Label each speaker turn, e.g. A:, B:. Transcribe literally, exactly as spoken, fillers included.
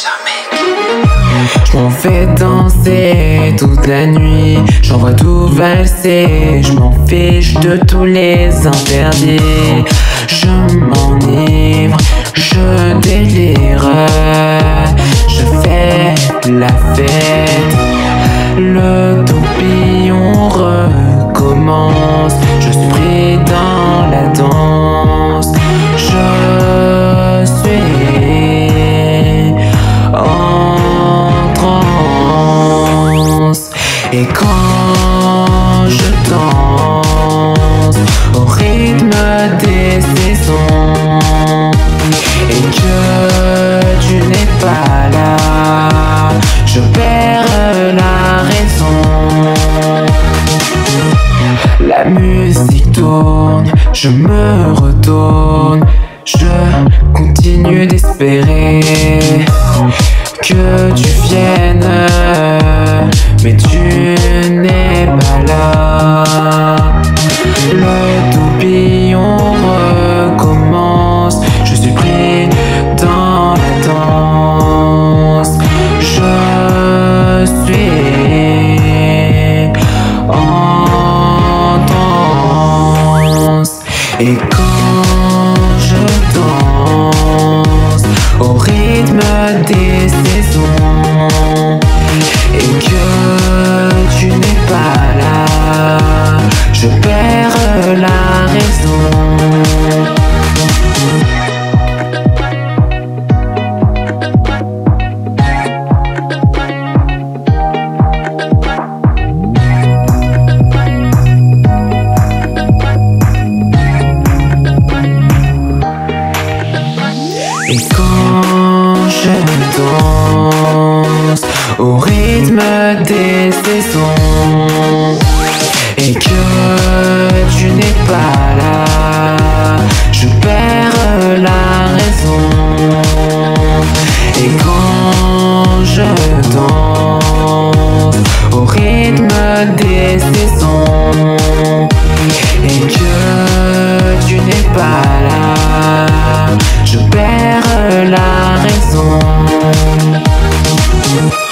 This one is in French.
A: Je m'en fais danser toute la nuit, j'en vois tout valser. Je m'en fiche de tous les interdits. Je m'enivre, je délire, je fais la fête. Le tourbillon recommence, je suis pris dans la danse. Je suis en transe. Et quand je danse au rythme des saisons et que tu n'es pas là, je perds la raison. La musique tourne, je me retourne, je continue d'espérer que tu viennes, mais tu n'es pas là. Le tourbillon recommence, je suis pris dans la danse. Je suis en transe. Et quand je danse au rythme des saisons et que tu n'es pas là, je perds la raison. Et quand je danse au rythme des saisons et que tu n'es pas là, je perds la raison. Et quand je danse au rythme des saisons et que tu n'es pas là, je perds la raison.